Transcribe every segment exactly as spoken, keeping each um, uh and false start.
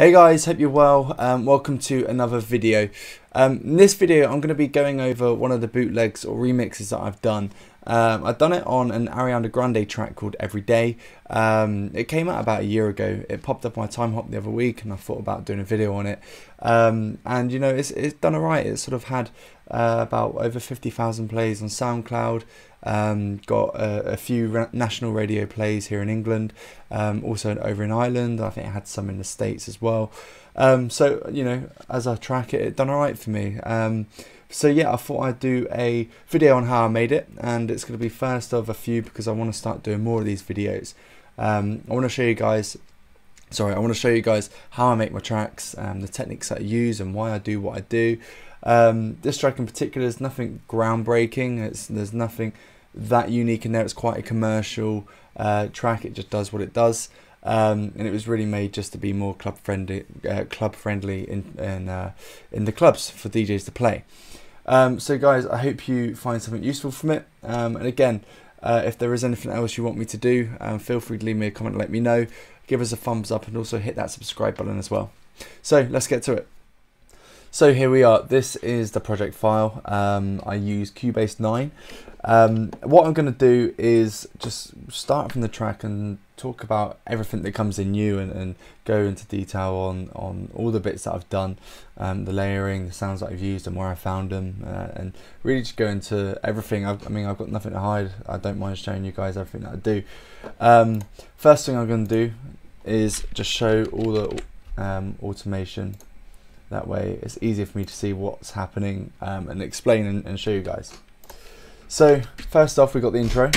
Hey guys, hope you're well. Um, welcome to another video. Um, in this video I'm going to be going over one of the bootlegs or remixes that I've done. Um, I've done it on an Ariana Grande track called Every Day. Um, it came out about a year ago. It popped up on my time hop the other week and I thought about doing a video on it. Um, and you know, it's, it's done alright. It's sort of had uh, about over fifty thousand plays on SoundCloud. Um, got a, a few national radio plays here in England, um, also over in Ireland. I think I had some in the States as well. Um, so you know, as I track it, it done alright for me. Um, so yeah, I thought I'd do a video on how I made it, and it's going to be first of a few because I want to start doing more of these videos. Um, I want to show you guys. Sorry, I want to show you guys how I make my tracks, um, the techniques that I use, and why I do what I do. Um, this track in particular is nothing groundbreaking. It's there's nothing that unique in there. It's quite a commercial uh, track. It just does what it does, um, and it was really made just to be more club friendly, uh, club friendly in in, uh, in the clubs for D Js to play. Um, so guys, I hope you find something useful from it. Um, and again, uh, if there is anything else you want me to do, um, feel free to leave me a comment and let me know. Give us a thumbs up and also hit that subscribe button as well. So let's get to it. So here we are. This is the project file. Um, I use Cubase nine. Um, what I'm going to do is just start from the track and talk about everything that comes in new and, and go into detail on, on all the bits that I've done, um, the layering, the sounds that I've used and where I found them, uh, and really just go into everything. I've, I mean, I've got nothing to hide. I don't mind showing you guys everything that I do. Um, first thing I'm going to do is just show all the um, automation. That way it's easier for me to see what's happening um, and explain and, and show you guys. So first off, we got the intro.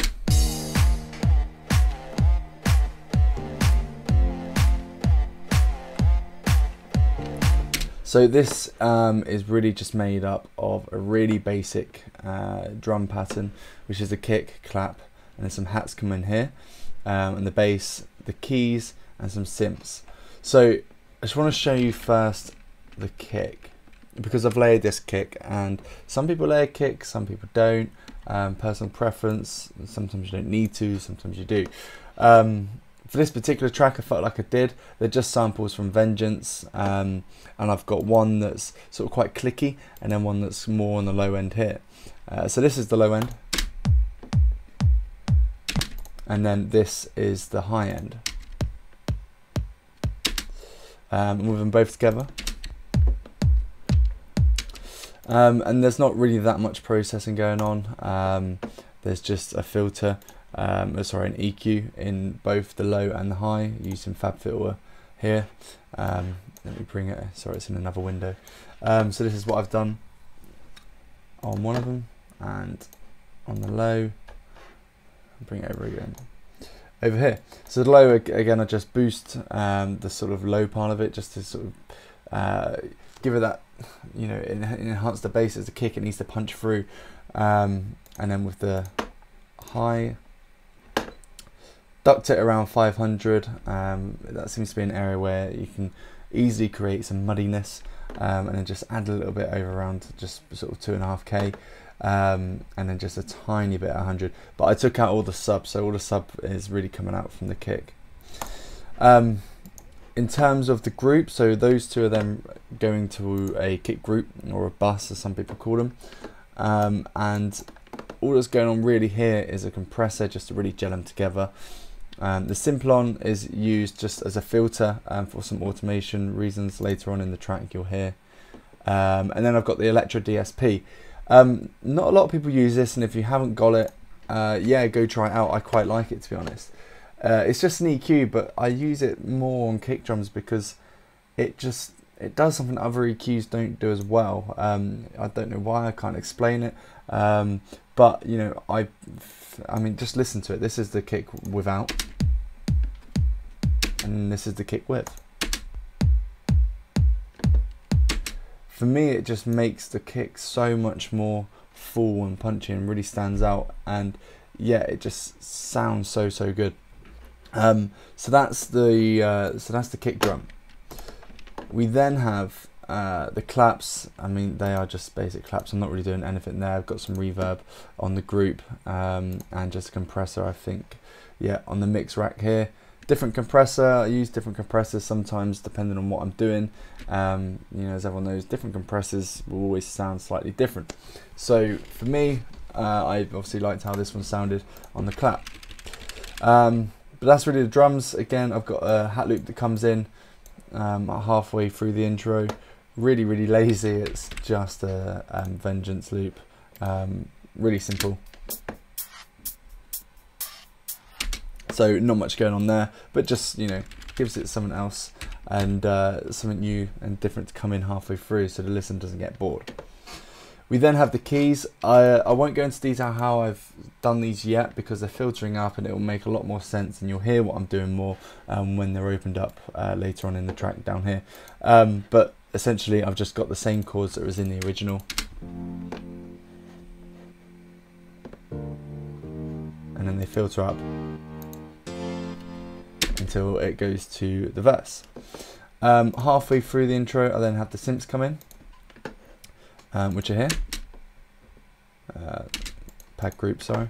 So this um, is really just made up of a really basic uh, drum pattern, which is a kick, clap, and there's some hats come in here, um, and the bass, the keys, and some synths. So I just want to show you first the kick, because I've layered this kick, and some people layer kick, some people don't. Um, personal preference. Sometimes you don't need to, sometimes you do. Um, for this particular track, I felt like I did. They're just samples from Vengeance, um, and I've got one that's sort of quite clicky, and then one that's more on the low end here. Uh, so this is the low end, and then this is the high end. Um, move them both together. Um, and there's not really that much processing going on. Um, there's just a filter, um, sorry, an E Q in both the low and the high using FabFilter here. Um, let me bring it, sorry, it's in another window. Um, so this is what I've done on one of them, and on the low, bring it over again. Over here. So the low, again, I just boost um, the sort of low part of it just to sort of uh, give it that, you know, enhance the bass as the kick. It needs to punch through, um, and then with the high, duct it around five hundred. Um, that seems to be an area where you can easily create some muddiness, um, and then just add a little bit over around just sort of two and a half K, um, and then just a tiny bit at one hundred. But I took out all the sub, so all the sub is really coming out from the kick. Um, In terms of the group, so those two are then going to a kick group, or a bus as some people call them, um, and all that's going on really here is a compressor just to really gel them together. Um, the Simplon is used just as a filter um, for some automation reasons later on in the track you'll hear. Um, and then I've got the Electro D S P. Um, not a lot of people use this, and if you haven't got it, uh, yeah, go try it out. I quite like it, to be honest. Uh, it's just an E Q, but I use it more on kick drums because it just it does something other E Qs don't do as well. Um, I don't know why, I can't explain it, um, but you know, I I mean, just listen to it. This is the kick without, and this is the kick with. For me, it just makes the kick so much more full and punchy and really stands out, and yeah, it just sounds so so good. Um, so that's the uh, so that's the kick drum. We then have uh, the claps. I mean, they are just basic claps. I'm not really doing anything there. I've got some reverb on the group, um, and just a compressor, I think, yeah, on the mix rack here. different compressor. I use different compressors sometimes depending on what I'm doing. Um, you know, as everyone knows, different compressors will always sound slightly different. So for me, uh, I obviously liked how this one sounded on the clap. Um, but that's really the drums. Again, I've got a hat loop that comes in um, halfway through the intro. Really, really lazy. It's just a um, Vengeance loop. Um, really simple. So not much going on there, but just, you know, gives it something else and uh, something new and different to come in halfway through so the listener doesn't get bored. We then have the keys. I, I won't go into detail how I've done these yet because they're filtering up and it will make a lot more sense and you'll hear what I'm doing more um, when they're opened up uh, later on in the track down here. Um, but essentially I've just got the same chords that was in the original. And then they filter up until it goes to the verse. Um, halfway through the intro I then have the synths come in, um, which are here. Uh, pad group, sorry.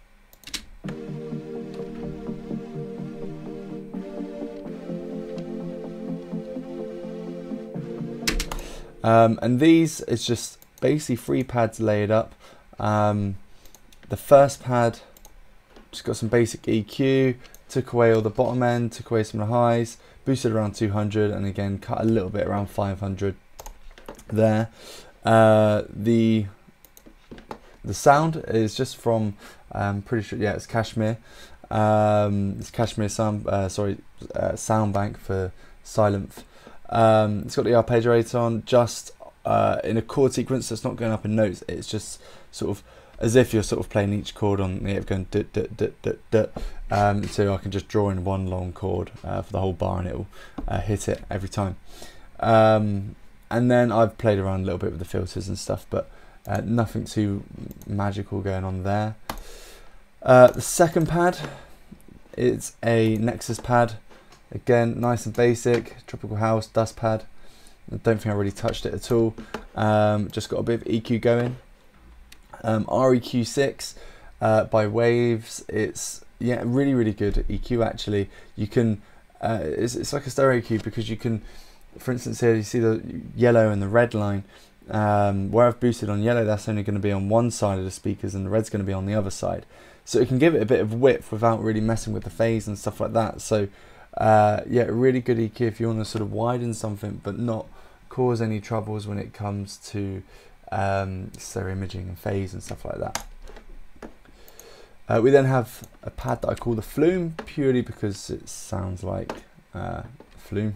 Um, and these is just basically three pads layered up. Um, the first pad just got some basic E Q, took away all the bottom end, took away some of the highs, boosted around two hundred, and again cut a little bit around five hundred there. Uh, the the sound is just from, um, pretty sure, yeah, it's Kashmir. Um, it's Kashmir sound, uh, sorry, uh, sound bank for Silent. Um, it's got the arpeggiator on, just uh, in a chord sequence that's not going up in notes. It's just sort of as if you're sort of playing each chord on the, going duh, duh, duh, duh, duh. Um, so I can just draw in one long chord uh, for the whole bar and it will uh, hit it every time. Um, and then I've played around a little bit with the filters and stuff, but uh, nothing too magical going on there. Uh, the second pad is a Nexus pad. Again, nice and basic, Tropical House dust pad. I don't think I really touched it at all. Um, just got a bit of E Q going. Um, R E Q six uh, by Waves. It's yeah, really really good E Q actually. You can uh, it's, it's like a stereo E Q because you can, for instance here you see the yellow and the red line. Um, where I've boosted on yellow, that's only going to be on one side of the speakers and the red's going to be on the other side. So it can give it a bit of width without really messing with the phase and stuff like that. So uh, yeah, really good E Q if you want to sort of widen something but not cause any troubles when it comes to um, stereo imaging and phase and stuff like that. Uh, we then have a pad that I call the Flume, purely because it sounds like uh, Flume.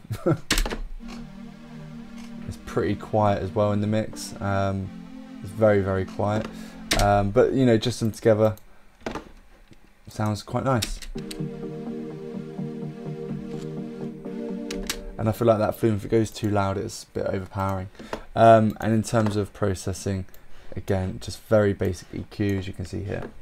It's pretty quiet as well in the mix. Um, it's very very quiet, um, but you know, just them together sounds quite nice. And I feel like that Flume, if it goes too loud, it's a bit overpowering. Um, and in terms of processing, again, just very basic E Q, as you can see here.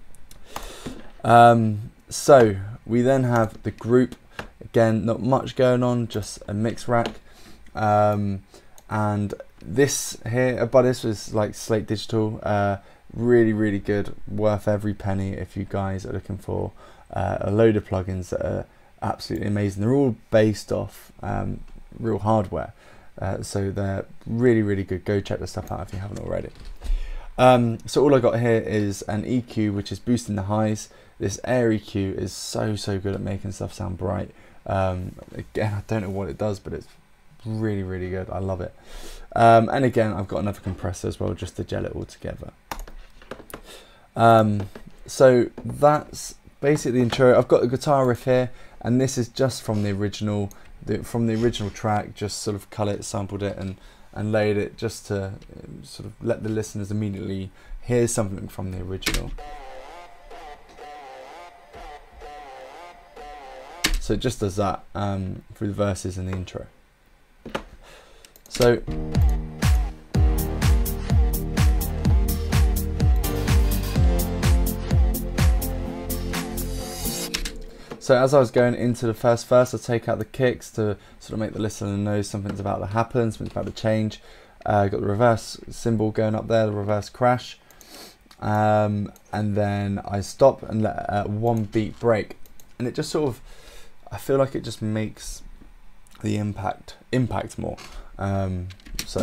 Um, so we then have the group. Again, not much going on, just a mix rack. Um, and this here, but this was like Slate Digital. Uh, really, really good, worth every penny if you guys are looking for uh, a load of plugins that are absolutely amazing. They're all based off um, real hardware, uh, so they're really really good. Go check the stuff out if you haven't already. Um, so all I got here is an E Q which is boosting the highs. This Air E Q is so so good at making stuff sound bright. Um, again, I don't know what it does, but it's really really good. I love it. Um, and again, I've got another compressor as well just to gel it all together. Um, so that's basically the intro. I've got the guitar riff here, and this is just from the original, the, from the original track. Just sort of cut it, sampled it, and and laid it just to um, sort of let the listeners immediately hear something from the original. So it just does that um, through the verses and the intro. So. So as I was going into the first verse, I take out the kicks to sort of make the listener know something's about to happen, something's about to change. Uh, got the reverse cymbal going up there, the reverse crash. Um, and then I stop and let uh, one beat break. And it just sort of, I feel like it just makes the impact impact more. Um, so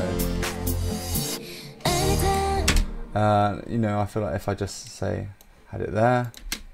uh, you know, I feel like if I just say had it there,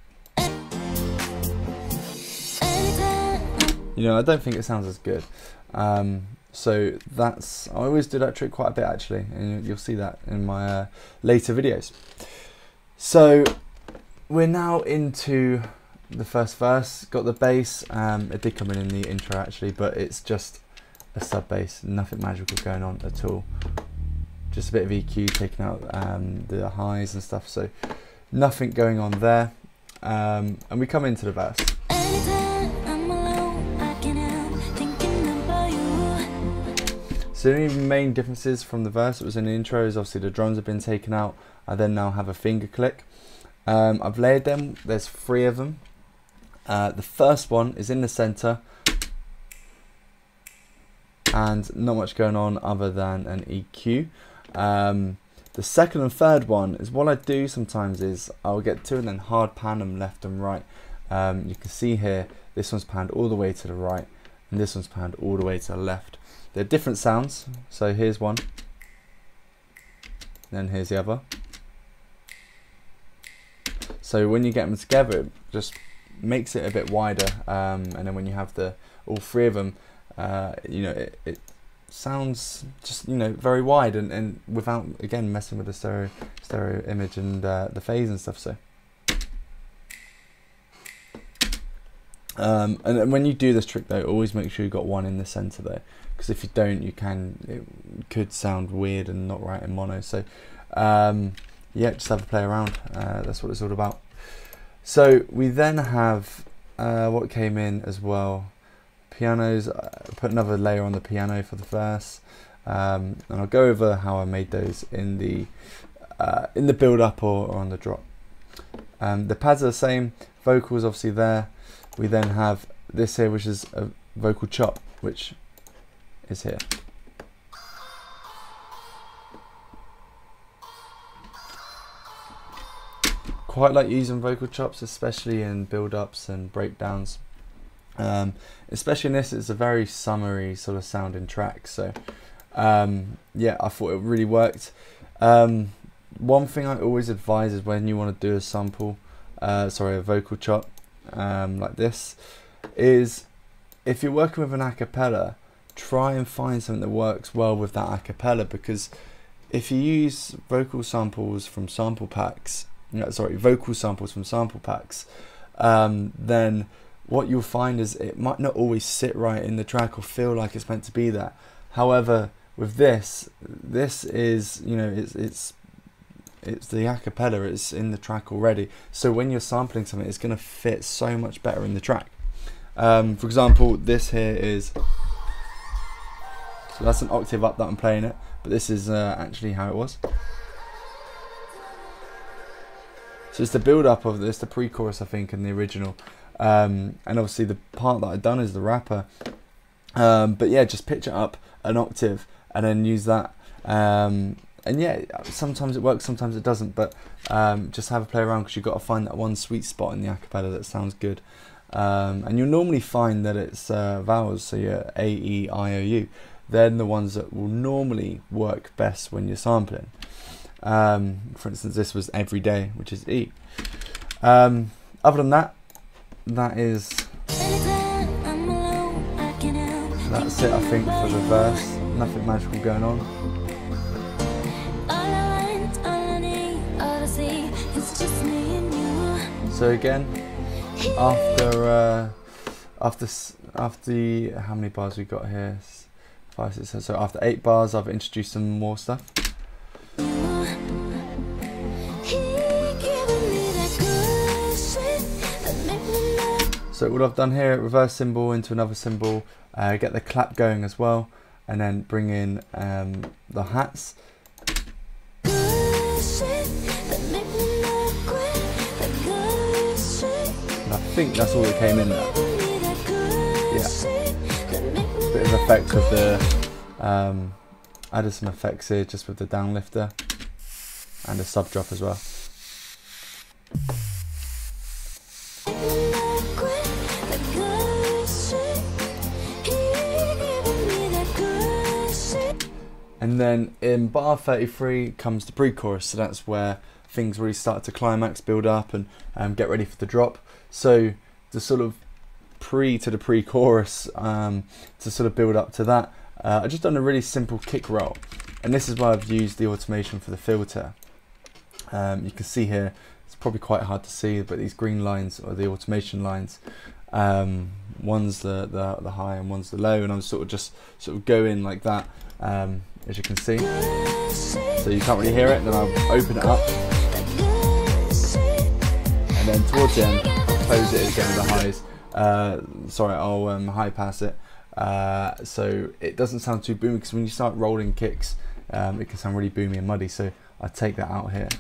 you know, I don't think it sounds as good. Um, so that's, I always do that trick quite a bit actually, and you'll see that in my uh, later videos. So we're now into the first verse. Got the bass. Um, it did come in in the intro actually, but it's just a sub bass, nothing magical going on at all. Just a bit of E Q taking out um, the highs and stuff, so nothing going on there. Um, and we come into the verse. So the only main differences from the verse that was in the intro is obviously the drums have been taken out. I then now have a finger click. Um, I've layered them. There's three of them. Uh, the first one is in the center, and not much going on other than an E Q. Um, the second and third one is what I do sometimes is I'll get two and then hard pan them left and right. Um, you can see here this one's panned all the way to the right and this one's panned all the way to the left. They're different sounds, so here's one, then here's the other. So when you get them together, it just makes it a bit wider, um, and then when you have the all three of them, uh, you know, it, it sounds just, you know, very wide, and, and without again messing with the stereo stereo image and uh, the phase and stuff. So um, and, and when you do this trick though, always make sure you got one in the center though, because if you don't, you can it could sound weird and not right in mono. So um, yeah, just have a play around. Uh, that's what it's all about. So we then have uh, what came in as well. Pianos. Uh, put another layer on the piano for the verse, um, and I'll go over how I made those in the uh, in the build up or, or on the drop. Um, the pads are the same. Vocals obviously there. We then have this here, which is a vocal chop, which is here. Quite like using vocal chops, especially in build-ups and breakdowns. Um, especially in this, it's a very summery sort of sounding track. So um, yeah, I thought it really worked. Um, one thing I always advise is when you want to do a sample, uh, sorry, a vocal chop um, like this, is if you're working with an a cappella, try and find something that works well with that a cappella, because if you use vocal samples from sample packs, no, sorry, vocal samples from sample packs, um, then what you'll find is it might not always sit right in the track or feel like it's meant to be there. However, with this, this is, you know, it's it's it's the a cappella, it's in the track already. So when you're sampling something, it's going to fit so much better in the track. Um, for example, this here is, so that's an octave up that I'm playing it, but this is uh, actually how it was. So it's the build up of this, the pre-chorus I think, in the original, um, and obviously the part that I've done is the rapper. Um, but yeah, just pitch it up an octave and then use that. Um, and yeah, sometimes it works, sometimes it doesn't. But um, just have a play around, because you've got to find that one sweet spot in the a cappella that sounds good. Um, and you'll normally find that it's uh, vowels, so your A, E, I, O, U. They're the ones that will normally work best when you're sampling. Um, for instance, this was Every Day, which is E. Um, other than that, that is that's it, I think, for the verse. Nothing magical going on. So again, after uh, after after the, how many bars we got here? Five, six, seven. So after eight bars, I've introduced some more stuff. So what I've done here, reverse cymbal into another cymbal, uh, get the clap going as well, and then bring in um, the hats. And I think that's all that came in there. Yeah. Bit of effects with the, um, added some effects here just with the downlifter and a sub drop as well. And then in bar thirty-three comes the pre-chorus, so that's where things really start to climax, build up, and um, get ready for the drop. So the sort of pre to the pre-chorus, um, to sort of build up to that, uh, I've just done a really simple kick roll, and this is why I've used the automation for the filter. Um, you can see here, it's probably quite hard to see, but these green lines are the automation lines. Um, one's the, the the high and one's the low, and I'm sort of just sort of go in like that, um, as you can see. So you can't really hear it, and then I'll open it up, and then towards the end I'll close it again with the highs. Uh, sorry, I'll um, high pass it, uh, so it doesn't sound too boomy, because when you start rolling kicks, um, it can sound really boomy and muddy. So I take that out here,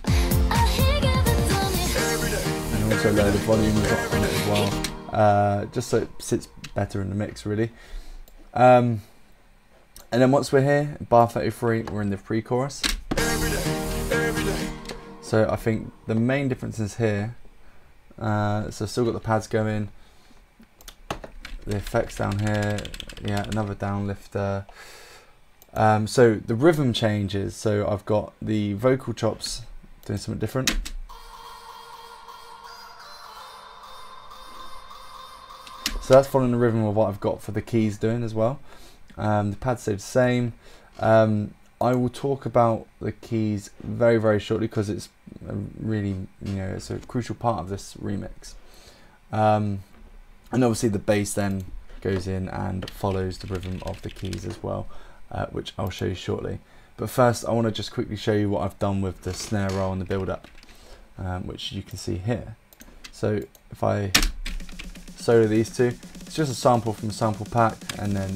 and also lower the volume on it as well. Uh, just so it sits better in the mix, really. Um, and then once we're here, bar thirty-three, we're in the pre-chorus. So I think the main difference is here. Uh, so still got the pads going, the effects down here, yeah, another downlifter. Um, so the rhythm changes. So I've got the vocal chops doing something different. So that's following the rhythm of what I've got for the keys doing as well. Um, the pads stay the same. Um, I will talk about the keys very, very shortly, because it's a really, you know, it's a crucial part of this remix. Um, and obviously the bass then goes in and follows the rhythm of the keys as well, uh, which I'll show you shortly. But first, I want to just quickly show you what I've done with the snare roll and the build-up, um, which you can see here. So if I solo these two, it's just a sample from a sample pack, and then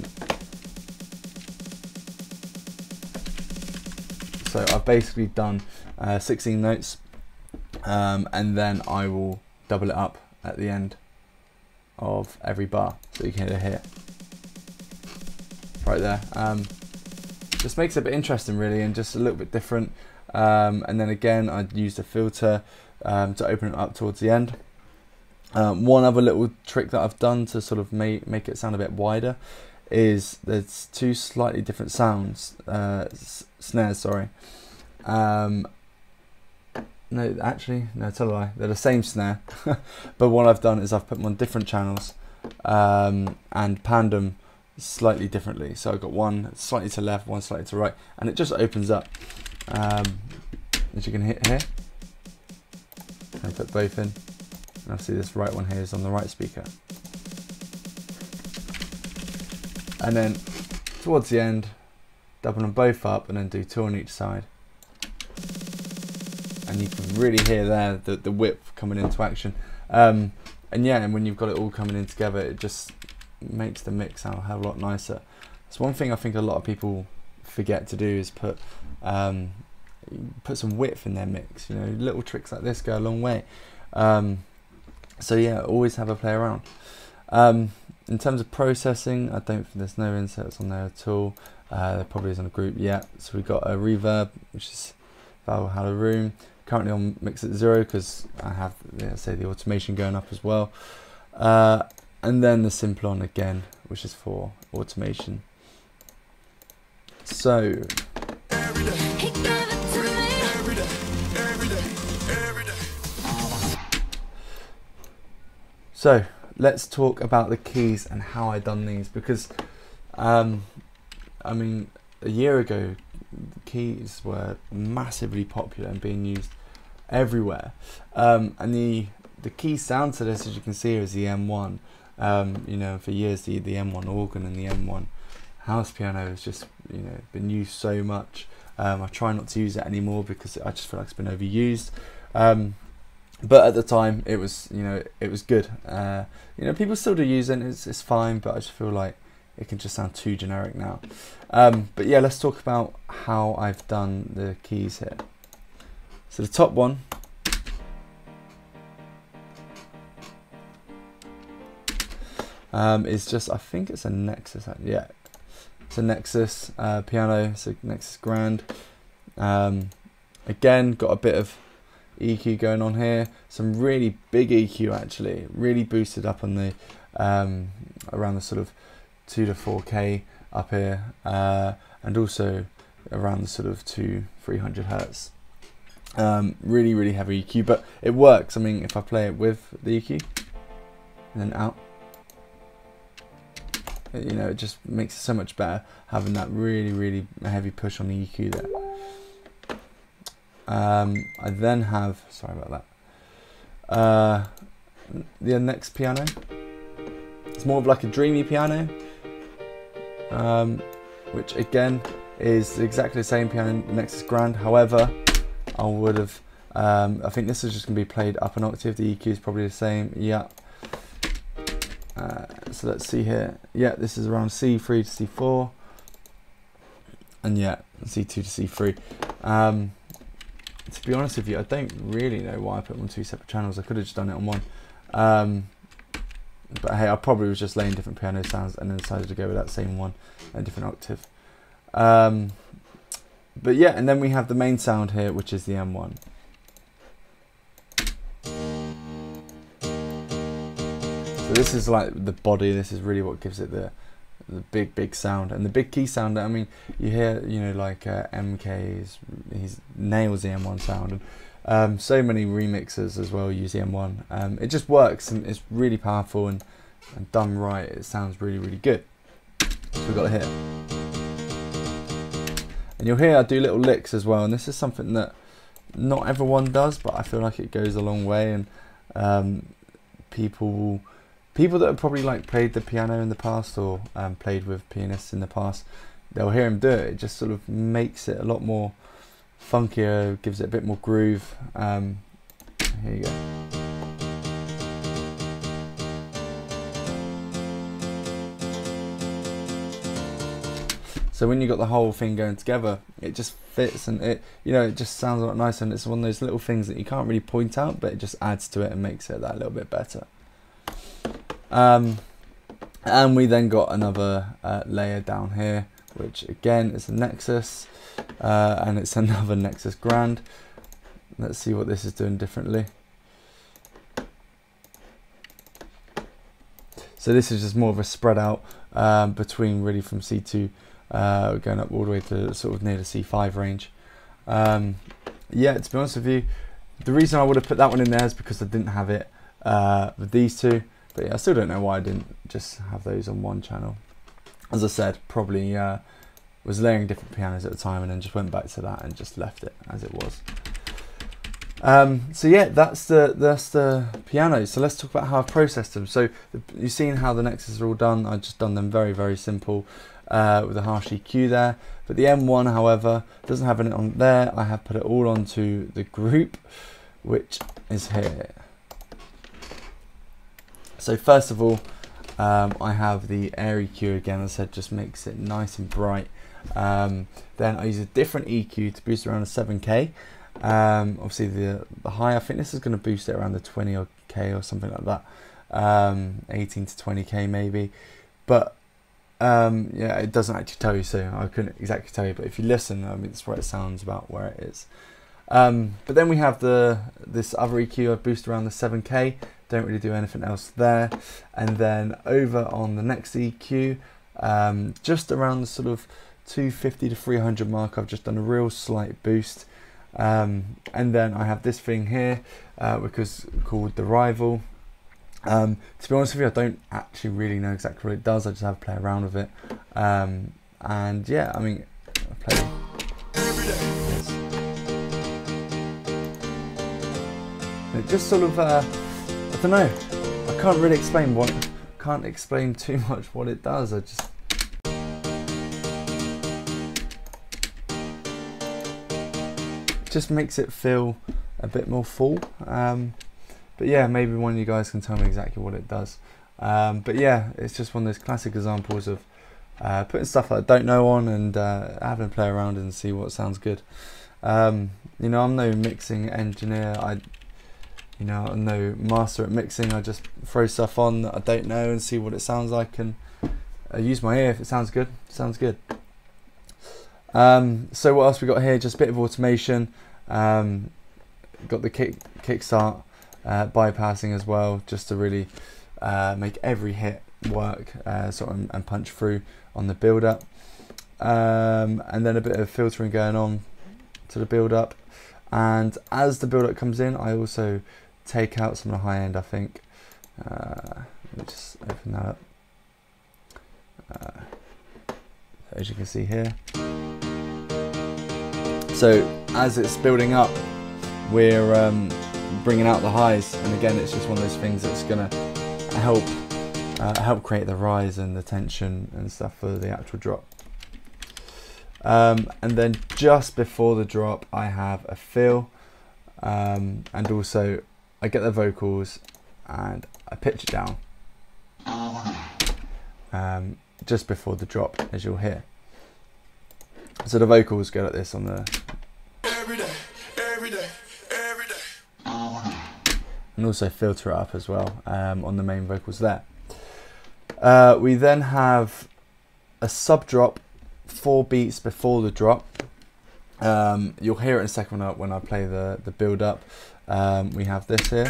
so I've basically done uh, sixteen notes, um, and then I will double it up at the end of every bar, so you can hear it here, right there. Um, just makes it a bit interesting, really, and just a little bit different. Um, and then again, I used a filter um, to open it up towards the end. Um, one other little trick that I've done to sort of make, make it sound a bit wider is there's two slightly different sounds, uh, snares, sorry. Um, no, actually, no, tell a lie, they're the same snare, but what I've done is I've put them on different channels, um, and panned them slightly differently. So I've got one slightly to left, one slightly to right, and it just opens up, um, as you can hear here. I put both in. I'll see this right one here is on the right speaker. And then towards the end, double them both up and then do two on each side. And you can really hear there the, the whip coming into action. Um, and yeah, and when you've got it all coming in together, it just makes the mix sound a hell of a lot nicer. It's one thing I think a lot of people forget to do is put um, put some width in their mix. You know, little tricks like this go a long way. Um, So yeah, always have a play around. Um, in terms of processing, I don't think there's no inserts on there at all. Uh, there probably isn't a group yet. So we've got a reverb, which is Valhalla Room. Currently on mix at zero because I have, yeah, say, the automation going up as well. Uh, and then the Simplon again, which is for automation. So. So let's talk about the keys and how I done these, because um, I mean, a year ago keys were massively popular and being used everywhere, um, and the the key sound to this, as you can see, is the M one. Um, you know, for years the the M one organ and the M one house piano has just, you know, been used so much. Um, I try not to use it anymore because I just feel like it's been overused. Um, But at the time, it was, you know, it was good. Uh, you know, people still do use it. It's it's fine, but I just feel like it can just sound too generic now. Um, but yeah, let's talk about how I've done the keys here. So the top one um, is just, I think it's a Nexus. Yeah, it's a Nexus uh, piano. It's a Nexus Grand. Um, again, got a bit of E Q going on here, some really big E Q actually, really boosted up on the um, around the sort of two to four K up here, uh, and also around the sort of two, three hundred hertz. Um, really, really heavy E Q, but it works. I mean, if I play it with the E Q and then out, you know, it just makes it so much better having that really, really heavy push on the E Q there. Um, I then have, sorry about that, uh, the next piano. It's more of like a dreamy piano, um, which again is exactly the same piano Nexus Grand. However, I would have, um, I think this is just going to be played up an octave. The E Q is probably the same. Yeah. Uh, so let's see here. Yeah, this is around C three to C four, and yeah, C two to C three. Um, to be honest with you, I don't really know why I put them on two separate channels. I could have just done it on one. Um, but hey, I probably was just laying different piano sounds and then decided to go with that same one at a different octave. Um, but yeah, and then we have the main sound here, which is the M one. So this is like the body. This is really what gives it the the big big sound, and the big key sound. I mean, you hear, you know, like uh, M K's, he nails the M one sound, and um, so many remixers as well use the M one. Um, it just works, and it's really powerful, and, and done right, it sounds really really good. So we've got here, and you'll hear I do little licks as well, and this is something that not everyone does, but I feel like it goes a long way, and um, people will. People that have probably like played the piano in the past, or um, played with pianists in the past, they'll hear him do it. It just sort of makes it a lot more funkier, gives it a bit more groove. Um, here you go. So when you got the whole thing going together, it just fits, and it, you know, it just sounds a lot nicer. And it's one of those little things that you can't really point out, but it just adds to it and makes it that little bit better. Um, and we then got another uh, layer down here, which again is a Nexus, uh, and it's another Nexus Grand. Let's see what this is doing differently. So this is just more of a spread out um, between really from C two uh, going up all the way to sort of near the C five range. Um, yeah, to be honest with you, the reason I would have put that one in there is because I didn't have it uh, with these two. But yeah, I still don't know why I didn't just have those on one channel. As I said, probably uh, was layering different pianos at the time, and then just went back to that and just left it as it was. Um, so yeah, that's the that's the pianos. So let's talk about how I've processed them. So the, you've seen how the Nexus are all done. I've just done them very very simple uh, with a harsh E Q there. But the M one, however, doesn't have it on there. I have put it all onto the group, which is here. So first of all, um, I have the Air E Q again. As I said, just makes it nice and bright. Um, then I use a different E Q to boost around a seven K. Um, obviously the, the high, I think this is going to boost it around the twenty or K or something like that. Um, eighteen to twenty K maybe. But um, yeah, it doesn't actually tell you, so I couldn't exactly tell you. But if you listen, I mean, that's where it sounds about where it is. Um, but then we have the this other E Q I boost around the seven K. Don't really do anything else there. And then over on the next E Q, um, just around the sort of two fifty to three hundred mark, I've just done a real slight boost. Um, and then I have this thing here, uh, which is called the Rival. Um, to be honest with you, I don't actually really know exactly what it does. I just have to play around with it. Um, and yeah, I mean, I play every day. Yes. It just sort of, uh, I don't know. I can't really explain what. Can't explain too much what it does. I just. Just makes it feel a bit more full. Um, but yeah, maybe one of you guys can tell me exactly what it does. Um, but yeah, it's just one of those classic examples of uh, putting stuff that I don't know on and uh, having to play around and see what sounds good. Um, you know, I'm no mixing engineer. I, you know, I'm no master at mixing. I just throw stuff on that I don't know and see what it sounds like, and uh, use my ear. If it sounds good, it sounds good. Um, so what else we got here? Just a bit of automation. Um, got the kick kickstart uh, bypassing as well, just to really uh, make every hit work, uh, sort of, and punch through on the build up. um, and then a bit of filtering going on to the build up. And as the build up comes in, I also take out some of the high end, I think. Uh, let me just open that up. Uh, as you can see here. So as it's building up, we're um, bringing out the highs, and again, it's just one of those things that's going to help uh, help create the rise and the tension and stuff for the actual drop. Um, and then just before the drop, I have a fill, um, and also I get the vocals and I pitch it down um, just before the drop, as you'll hear. So the vocals go like this on the every day, every day, every day, and also filter it up as well um, on the main vocals there. Uh, we then have a sub drop four beats before the drop. Um, you'll hear it in a second when I, when I play the, the build up. Um, we have this here,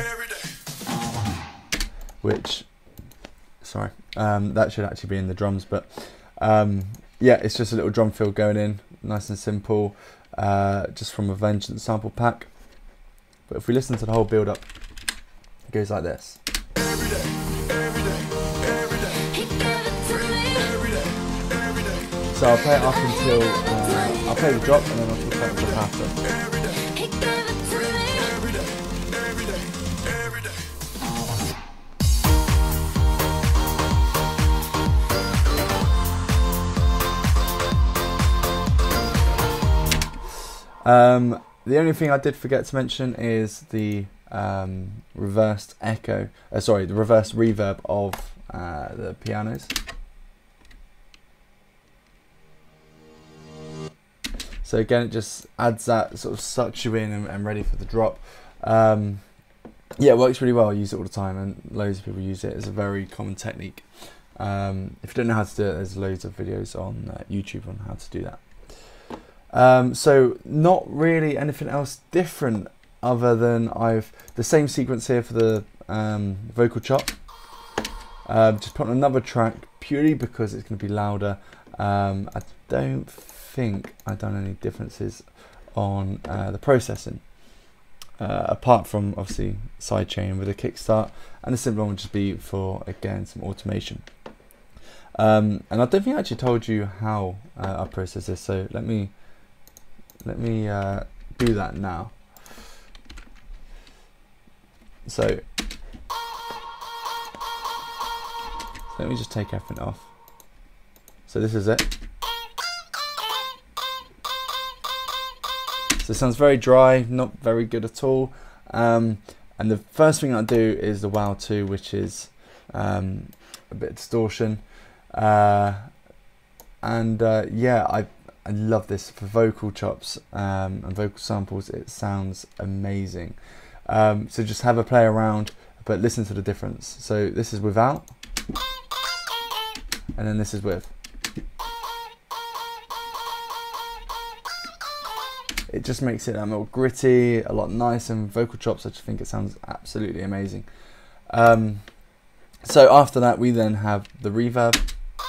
which, sorry, um, that should actually be in the drums, but um, yeah, it's just a little drum fill going in, nice and simple, uh, just from a Vengeance sample pack. But if we listen to the whole build up, it goes like this. Every day, every day, every day. So I'll play it up until, uh, I'll play the drop and then I'll play the drop after. Um, the only thing I did forget to mention is the um, reversed echo, uh, sorry, the reversed reverb of uh, the pianos. So again, it just adds that, sort of sucks you in and, and ready for the drop. Um, yeah, it works really well. I use it all the time, and loads of people use it. It's a very common technique. Um, if you don't know how to do it, there's loads of videos on uh, YouTube on how to do that. Um, so not really anything else different other than I've the same sequence here for the um, vocal chop. Um, just put on another track purely because it's going to be louder. Um, I don't think I've done any differences on uh, the processing, uh, apart from obviously sidechain with a kickstart, and the simple one would just be for, again, some automation. Um, and I don't think I actually told you how uh, I process this, so let me let me uh, do that now. So let me just take everything off. So this is it. So it sounds very dry, not very good at all. Um, and the first thing I do is the wow two, which is um, a bit of distortion. Uh, and uh, yeah, I, I love this for vocal chops um, and vocal samples. It sounds amazing. Um, so just have a play around, but listen to the difference. So this is without, and then this is with. It just makes it a more gritty, a lot nicer, and vocal chops, I just think it sounds absolutely amazing. Um, so after that, we then have the reverb.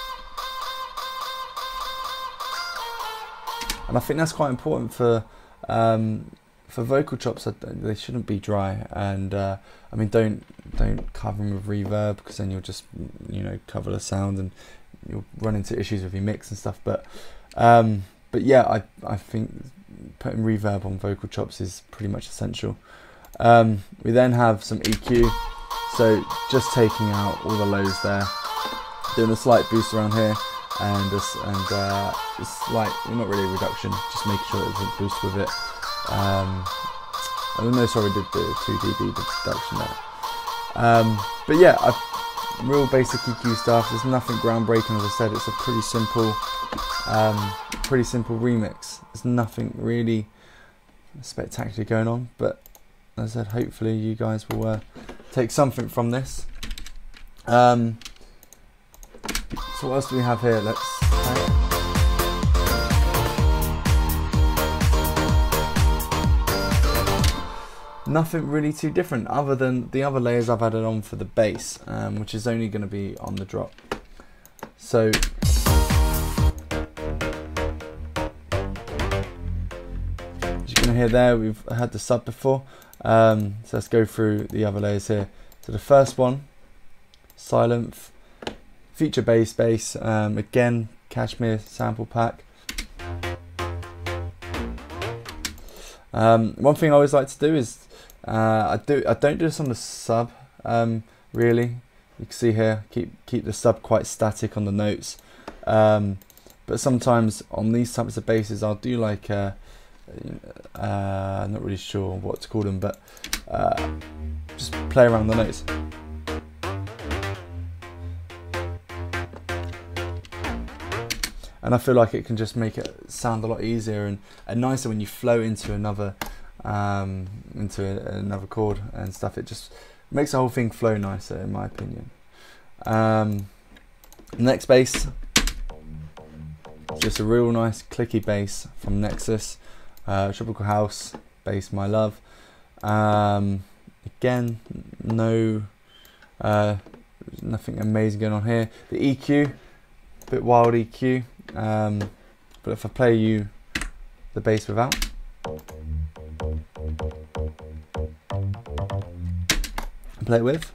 And I think that's quite important for um, for vocal chops. They shouldn't be dry, and uh, I mean, don't don't cover them with reverb, because then you'll just, you know, cover the sound and you'll run into issues with your mix and stuff. But um, but yeah, I I think putting reverb on vocal chops is pretty much essential. Um, we then have some E Q, so just taking out all the lows there, doing a slight boost around here, and a, and uh, a slight, well, not really a reduction, just making sure there's a boost with it. Um, I don't know, sorry, I did the two D B reduction there. Um, but yeah, I, real basic E Q stuff. There's nothing groundbreaking, as I said. It's a pretty simple, um, pretty simple remix. There's nothing really spectacular going on, but as I said, hopefully you guys will uh, take something from this. Um, so what else do we have here? Let's play. Nothing really too different other than the other layers I've added on for the bass, um, which is only going to be on the drop. So going to hear there, we've had the sub before. Um, so let's go through the other layers here. So the first one, silent, feature bass bass, um, again, Cashmere sample pack. Um, one thing I always like to do is uh, I do I don't do this on the sub um, really. You can see here, keep keep the sub quite static on the notes. Um, but sometimes on these types of basses, I'll do like uh, uh, I'm not really sure what to call them, but uh, just play around the notes. And I feel like it can just make it sound a lot easier and, and nicer when you flow into another um, into a, another chord and stuff. It just makes the whole thing flow nicer, in my opinion. Um, next bass, just a real nice clicky bass from Nexus, uh, Tropical House bass, my love. Um, again, no, uh, nothing amazing going on here. The E Q, a bit wild E Q. Um, but if I play you the bass without, and play it with,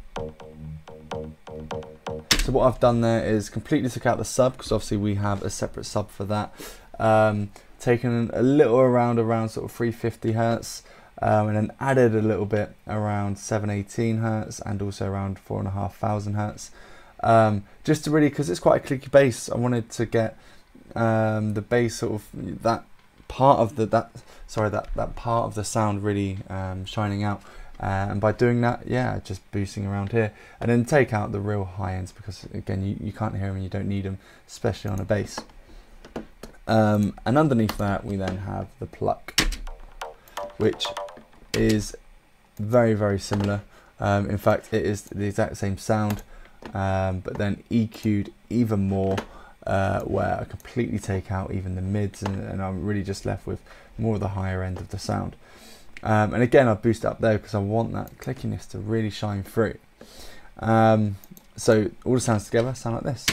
so what I've done there is completely took out the sub, because obviously we have a separate sub for that. Um, taken a little around around sort of three fifty hertz, um, and then added a little bit around seven eighteen hertz and also around four and a half thousand hertz. Um, just to really, because it's quite a clicky bass, I wanted to get um, the bass sort of that part of the that sorry that that part of the sound really um, shining out, uh, and by doing that, yeah, just boosting around here, and then take out the real high ends, because again you, you can't hear them and you don't need them, especially on a bass. Um, and underneath that we then have the pluck, which is very very similar. Um, in fact, it is the exact same sound. Um, but then E Q'd even more, uh, where I completely take out even the mids, and, and I'm really just left with more of the higher end of the sound. Um, and again, I boost it up there because I want that clickiness to really shine through. Um, so all the sounds together sound like this.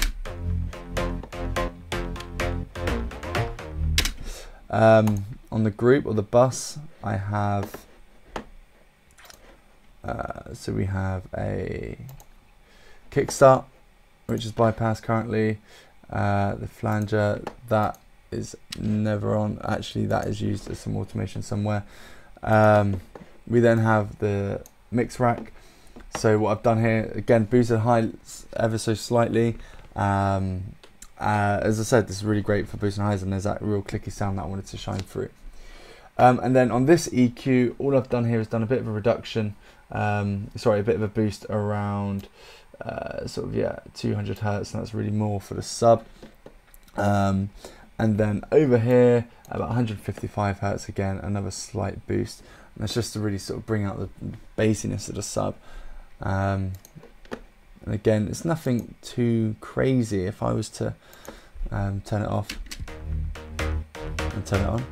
Um, on the group or the bus, I have, uh, so we have a kickstart, which is bypassed currently. Uh, the flanger, that is never on. Actually, that is used as some automation somewhere. Um, we then have the mix rack. So what I've done here, again, boosted high ever so slightly. Um, uh, as I said, this is really great for boosting highs, and there's that real clicky sound that I wanted to shine through. Um, and then on this E Q, all I've done here is done a bit of a reduction, um, sorry, a bit of a boost around Uh, sort of yeah two hundred hertz, and that's really more for the sub. Um, and then over here about one hundred fifty-five hertz, again another slight boost, and that's just to really sort of bring out the bassiness of the sub. Um, and again, it's nothing too crazy. If I was to um, turn it off and turn it on,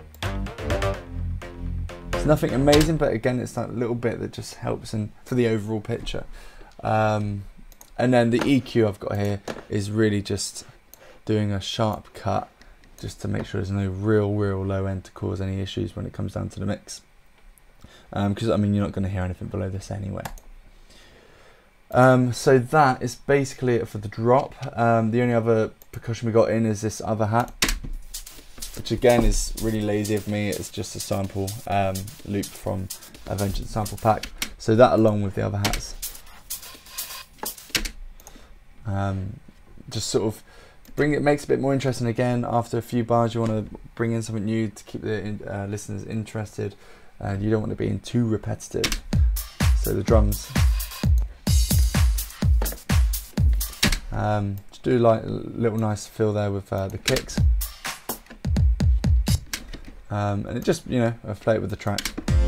it's nothing amazing, but again, it's that little bit that just helps in for the overall picture. Um, and then the E Q I've got here is really just doing a sharp cut, just to make sure there's no real real low end to cause any issues when it comes down to the mix, because um, I mean, you're not going to hear anything below this anyway. Um, so that is basically it for the drop. Um, the only other percussion we got in is this other hat, which again is really lazy of me. It's just a sample um, loop from a Vengeance sample pack, so that along with the other hats, Um, just sort of bring it, makes it a bit more interesting. Again, after a few bars, you want to bring in something new to keep the uh, listeners interested, and you don't want to be in too repetitive. So the drums, um, just do like a little nice feel there with uh, the kicks, um, and it just, you know, I play it with the track.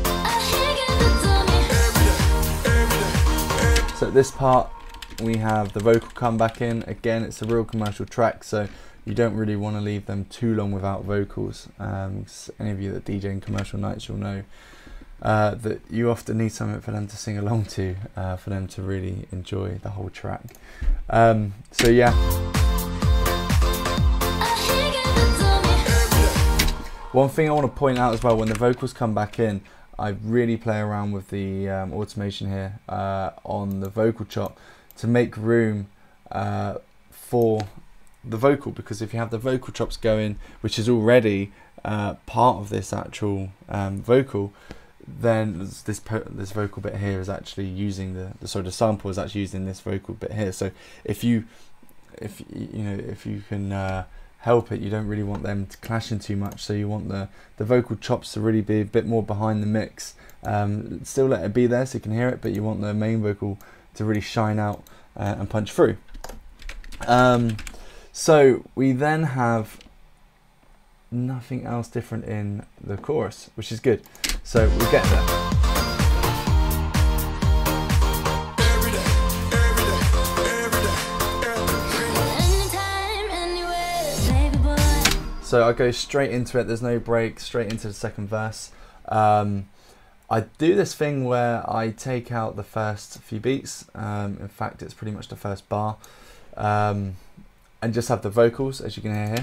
So at this part, we have the vocal come back in. Again, it's a real commercial track, so you don't really want to leave them too long without vocals. Um, any of you that D J in commercial nights, you'll know uh, that you often need something for them to sing along to, uh, for them to really enjoy the whole track. Um, so yeah. One thing I want to point out as well, when the vocals come back in, I really play around with the um, automation here uh, on the vocal chop to make room uh, for the vocal, because if you have the vocal chops going, which is already uh, part of this actual um, vocal, then this this vocal bit here is actually using the, the sort of sample is actually using this vocal bit here. So if you if you know if you can uh, help it, you don't really want them to clash in too much. So you want the the vocal chops to really be a bit more behind the mix. Um, still let it be there so you can hear it, but you want the main vocal to really shine out uh, and punch through. Um, so we then have nothing else different in the chorus, which is good. So we'll get there. So I go straight into it, there's no break, straight into the second verse. Um, I do this thing where I take out the first few beats, um, in fact it's pretty much the first bar, um, and just have the vocals, as you can hear here.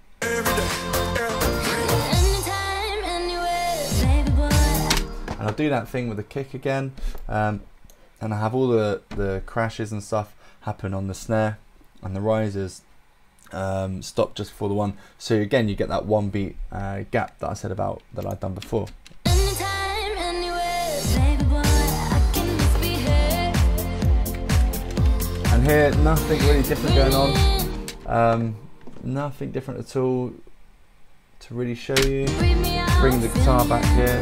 And I'll do that thing with the kick again, um, and I have all the, the crashes and stuff happen on the snare, and the rises um, stop just before the one. So again, you get that one beat uh, gap that I said about that I'd done before. And here, nothing really different going on. Um, nothing different at all to really show you. Bring the guitar back here.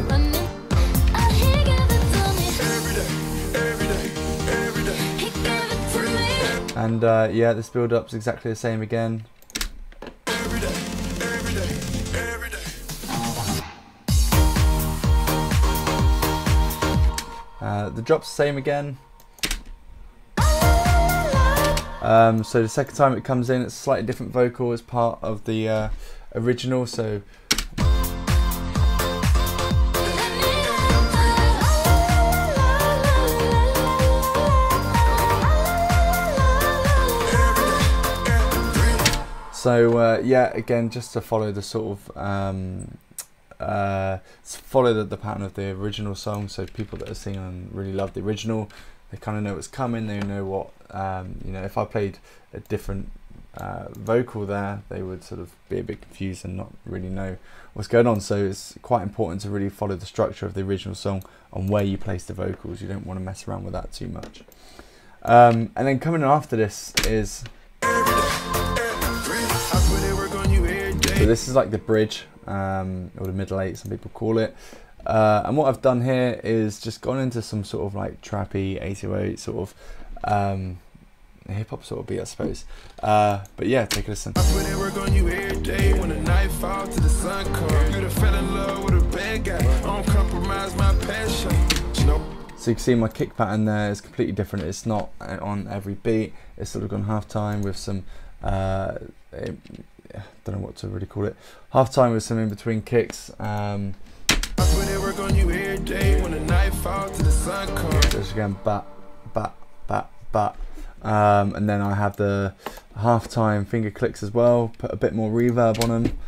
And uh, yeah, this build up's exactly the same again. Uh, the drop's the same again. Um, so the second time it comes in, it's a slightly different vocal as part of the uh, original. So So uh, yeah, again, just to follow the sort of um, uh, follow the, the pattern of the original song. So people that are singing and really love the original, they kind of know what's coming. They know what um, you know. If I played a different uh, vocal there, they would sort of be a bit confused and not really know what's going on. So it's quite important to really follow the structure of the original song on where you place the vocals. You don't want to mess around with that too much. Um, and then coming after this is. So this is like the bridge, um, or the middle eight, some people call it. Uh, and what I've done here is just gone into some sort of like trappy eight oh eight sort of um, hip hop sort of beat, I suppose. Uh, but yeah, take a listen. So you can see my kick pattern there is completely different. It's not on every beat. It's sort of gone half time with some. Uh, it, I don't know what to really call it. Half time with some in between kicks. Um, just again, bat, bat, bat, bat. Um, and then I have the half time finger clicks as well. Put a bit more reverb on them.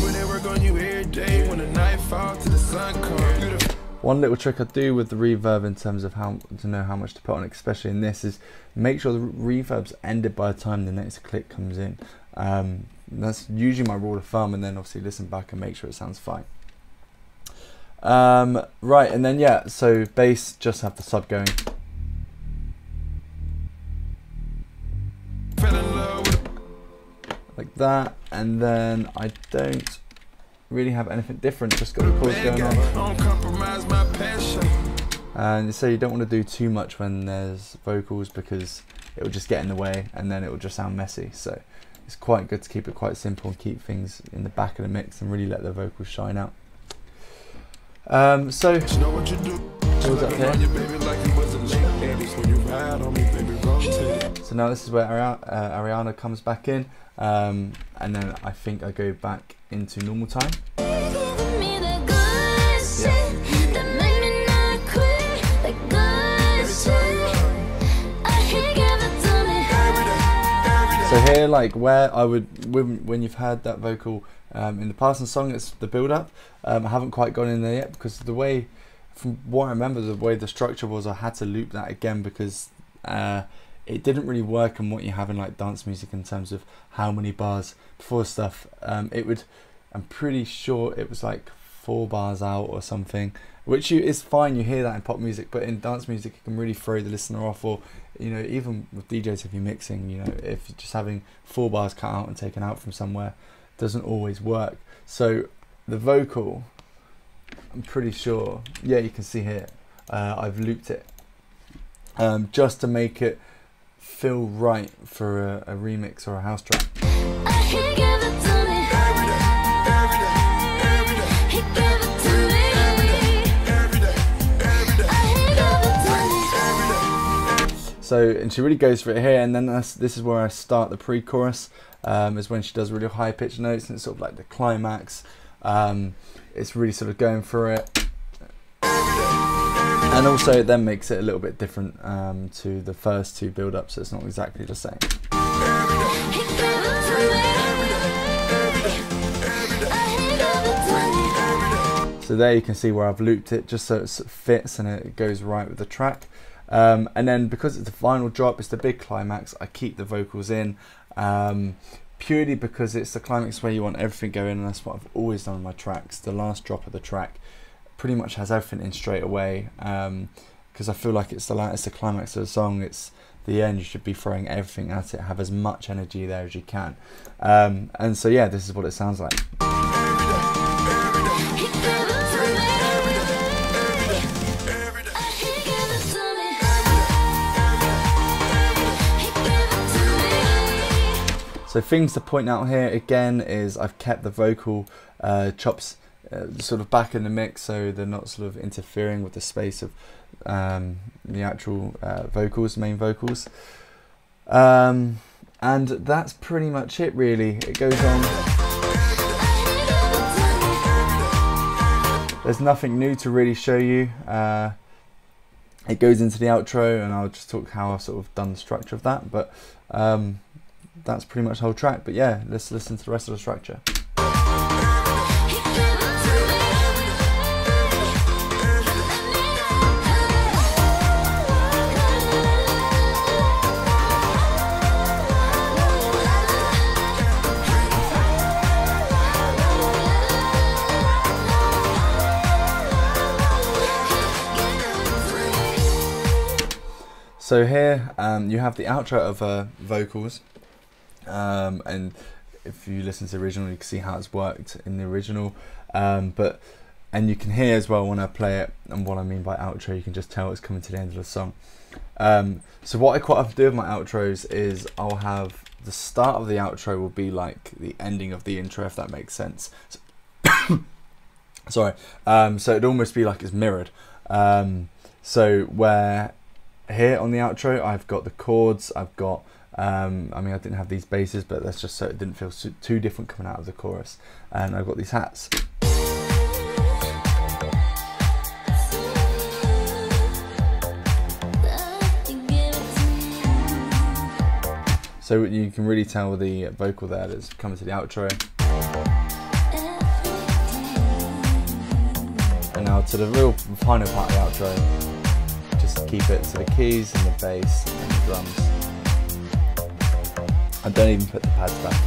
One little trick I do with the reverb in terms of how to know how much to put on it, especially in this, is make sure the reverb's ended by the time the next click comes in. Um, that's usually my rule of thumb, and then obviously listen back and make sure it sounds fine. Um, right, and then yeah, so bass, just have the sub going. Like that, and then I don't really have anything different, just got the chords going on. And so you don't want to do too much when there's vocals, because it will just get in the way and then it will just sound messy. So it's quite good to keep it quite simple and keep things in the back of the mix and really let the vocals shine out. Um, so chords up here. So now this is where Ariana, uh, Ariana comes back in, um, and then I think I go back into normal time. Yeah. So here, like where I would, when, when you've heard that vocal Um, in the Parsons song, it's the build-up. Um, I haven't quite gone in there yet because the way, from what I remember, the way the structure was, I had to loop that again because uh, it didn't really work on what you have in like dance music in terms of how many bars before stuff. Um, it would, I'm pretty sure it was like four bars out or something, which you, is fine, you hear that in pop music, but in dance music it can really throw the listener off, or you know, even with D Js if you're mixing, you know, if you're just having four bars cut out and taken out from somewhere doesn't always work. So the vocal, I'm pretty sure, yeah, you can see here, uh, I've looped it um, just to make it feel right for a, a remix or a house track. So, and she really goes for it here, and then that's, this is where I start the pre-chorus, um, is when she does really high pitched notes, and it's sort of like the climax. Um, it's really sort of going for it. And also it then makes it a little bit different um, to the first two build-ups, so it's not exactly the same. So there you can see where I've looped it just so it fits and it goes right with the track. Um, and then because it's the final drop, it's the big climax, I keep the vocals in, um, purely because it's the climax where you want everything going, and that's what I've always done on my tracks. The last drop of the track pretty much has everything in straight away, um, because I feel like it's the, it's the climax of the song, it's the end, you should be throwing everything at it, have as much energy there as you can. Um, and so yeah, this is what it sounds like. So things to point out here again is I've kept the vocal uh, chops uh, sort of back in the mix, so they're not sort of interfering with the space of um, the actual uh, vocals, main vocals. Um, and that's pretty much it really. It goes on. There's nothing new to really show you. Uh, it goes into the outro, and I'll just talk how I've sort of done the structure of that, but um, that's pretty much the whole track. But yeah, let's listen to the rest of the structure. So here um, you have the outro of uh, vocals, um, and if you listen to the original, you can see how it's worked in the original. Um, but and you can hear as well when I play it, and what I mean by outro, you can just tell it's coming to the end of the song. Um, so what I quite often do with my outros is I'll have the start of the outro will be like the ending of the intro, if that makes sense. So sorry. Um, so it'd almost be like it's mirrored. Um, so where here on the outro I've got the chords, I've got um, I mean I didn't have these basses, but that's just so it didn't feel too different coming out of the chorus, and I've got these hats. So you can really tell the vocal there that's coming to the outro. And now to the real final part of the outro. Just keep it to the keys and the bass and the drums. I don't even put the pads back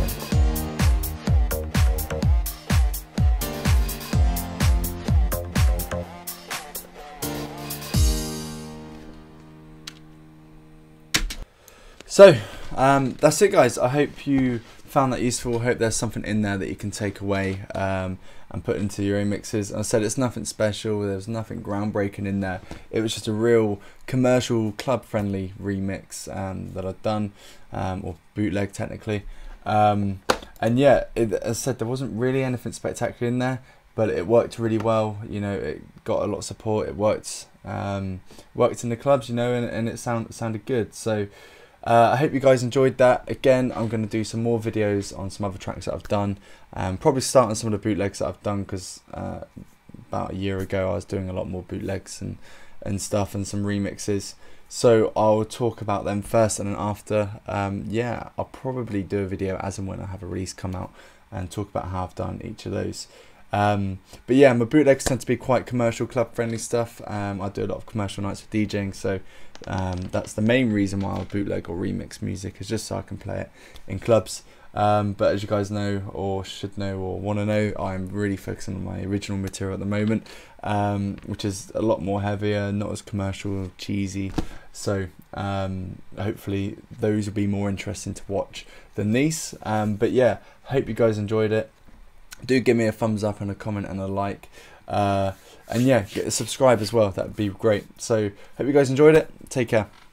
in. So um, that's it guys, I hope you found that useful. I hope there's something in there that you can take away um, and put into your own mixes. I said it's nothing special, there's nothing groundbreaking in there. It was just a real commercial, club friendly remix um, that I've done, um, or bootleg technically. Um, and yeah, it, as I said, there wasn't really anything spectacular in there, but it worked really well. You know, it got a lot of support, it worked um, worked in the clubs, you know, and, and it sound, sounded good. So Uh, I hope you guys enjoyed that. Again, I'm going to do some more videos on some other tracks that I've done, um, probably start on some of the bootlegs that I've done, because uh, about a year ago I was doing a lot more bootlegs and, and stuff, and some remixes. So I'll talk about them first, and then after, um, yeah, I'll probably do a video as and when I have a release come out. and talk about how I've done each of those. Um, but yeah, my bootlegs tend to be quite commercial, club friendly stuff. Um, I do a lot of commercial nights for DJing, so um, that's the main reason why I bootleg or remix music, is just so I can play it in clubs. Um, but as you guys know, or should know, or want to know, I'm really focusing on my original material at the moment, um, which is a lot more heavier, not as commercial, cheesy. So um, hopefully those will be more interesting to watch than these. Um, but yeah, hope you guys enjoyed it. Do give me a thumbs up and a comment and a like, uh, and yeah, get a subscribe as well. That would be great. So hope you guys enjoyed it. Take care.